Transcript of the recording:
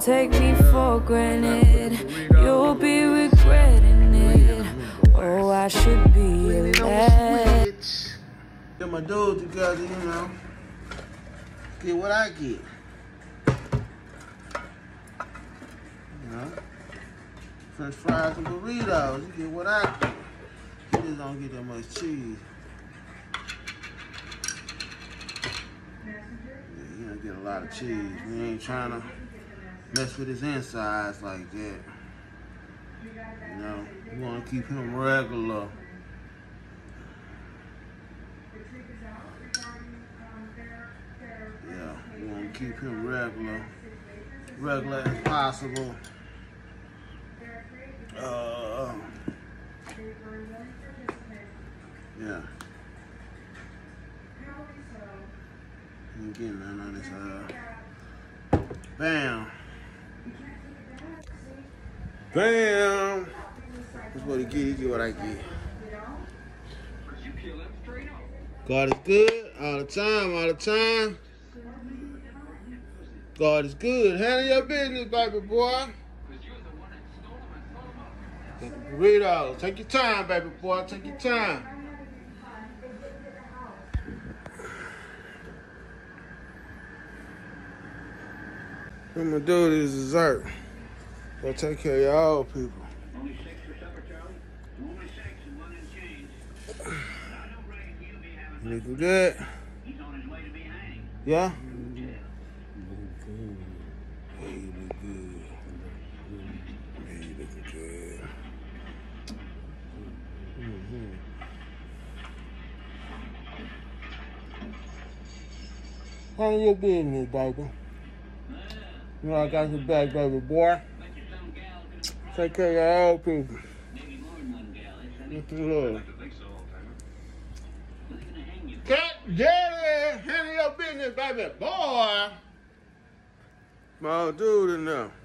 take me for granted. You'll be regretting it. Oh, I should be a lad. Get my dude together, you know. Get what I get. You know? French fries and burritos. You get what I get. You just don't get that much cheese. Yeah, you don't get a lot of cheese. We ain't trying to mess with his insides like that. You know, we want to keep him regular. Yeah, we want to keep him regular as possible. Yeah. Ain't getting nothing on this Bam. Bam. That's what he get. He get what I get. God is good all the time, all the time. God is good. Handle your business, baby boy. Take the burritos. Take your time, baby boy. Take your time. I'm gonna do this dessert. Go take care of your old people. Only 6 for supper, Charlie. Only 6 and 1 in change. I know Ray, he'll be having Looking good. He's on his way to be hanged. Yeah? Yeah. Hey, you look good. Hey, you looking good. Handle your business, baby. You know I got your back, baby boy. Take care of your old people. Maybe more than one gal. Get the love. Who's gonna hang you? Cat Jerry, handle your business, baby boy. My old dude in there.